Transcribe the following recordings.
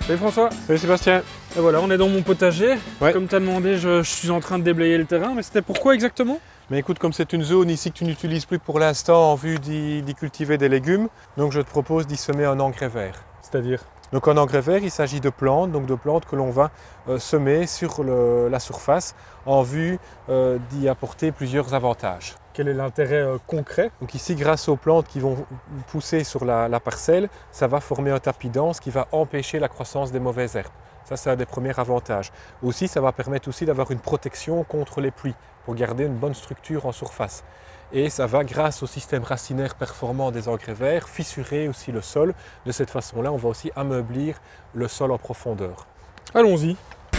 Salut François. Salut Sébastien. Et voilà, on est dans mon potager. Ouais. Comme tu as demandé, je suis en train de déblayer le terrain, mais c'était pourquoi exactement? Mais écoute, comme c'est une zone ici que tu n'utilises plus pour l'instant en vue d'y cultiver des légumes, donc je te propose d'y semer un engrais vert. C'est-à-dire? Donc un engrais vert, il s'agit de plantes, que l'on va semer sur la surface en vue d'y apporter plusieurs avantages. Quel est l'intérêt concret? Donc ici, grâce aux plantes qui vont pousser sur la parcelle, ça va former un tapis dense qui va empêcher la croissance des mauvaises herbes. Ça, c'est un des premiers avantages. Aussi, ça va permettre aussi d'avoir une protection contre les pluies pour garder une bonne structure en surface. Et ça va, grâce au système racinaire performant des engrais verts, fissurer aussi le sol. De cette façon-là, on va aussi ameublir le sol en profondeur. Allons-y.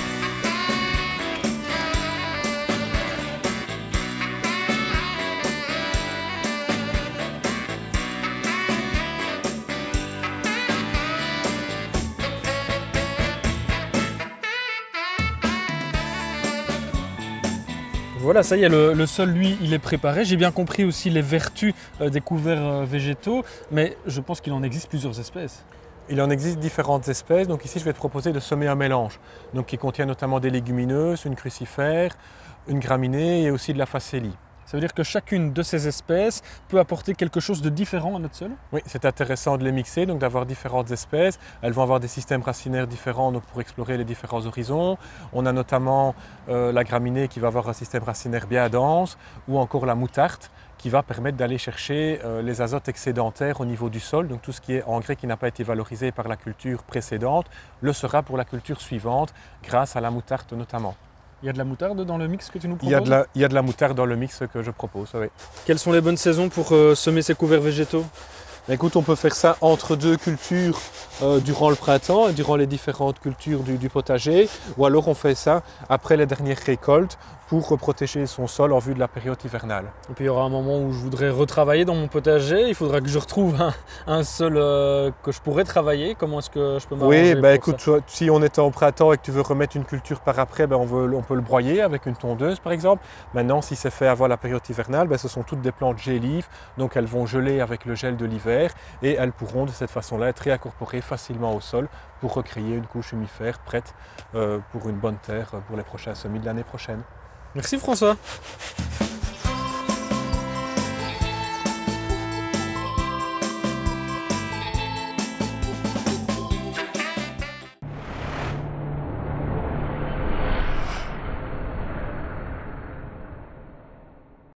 Voilà, ça y est, le sol, lui, il est préparé. J'ai bien compris aussi les vertus des couverts végétaux, mais je pense qu'il en existe plusieurs espèces. Il en existe différentes espèces, donc ici je vais te proposer de semer un mélange, donc qui contient notamment des légumineuses, une crucifère, une graminée et aussi de la facélie. Ça veut dire que chacune de ces espèces peut apporter quelque chose de différent à notre sol? Oui, c'est intéressant de les mixer, donc d'avoir différentes espèces. Elles vont avoir des systèmes racinaires différents donc pour explorer les différents horizons. On a notamment la graminée qui va avoir un système racinaire bien dense, ou encore la moutarde qui va permettre d'aller chercher les azotes excédentaires au niveau du sol. Donc tout ce qui est engrais qui n'a pas été valorisé par la culture précédente le sera pour la culture suivante grâce à la moutarde notamment. Il y a de la moutarde dans le mix que tu nous proposes? Il y a de la moutarde dans le mix que je propose, oui. Quelles sont les bonnes saisons pour semer ces couverts végétaux? Écoute, on peut faire ça entre deux cultures durant le printemps, durant les différentes cultures du potager, ou alors on fait ça après les dernières récoltes pour protéger son sol en vue de la période hivernale. Et puis il y aura un moment où je voudrais retravailler dans mon potager, il faudra que je retrouve un sol que je pourrais travailler. Comment est-ce que je peux m'arranger? Oui, écoute, si on est en printemps et que tu veux remettre une culture par après, on peut le broyer avec une tondeuse par exemple. Maintenant, si c'est fait avant la période hivernale, ce sont toutes des plantes gélives, donc elles vont geler avec le gel de l'hiver et elles pourront de cette façon-là être réincorporées facilement au sol pour recréer une couche humifère prête pour une bonne terre pour les prochains semis de l'année prochaine. Merci François.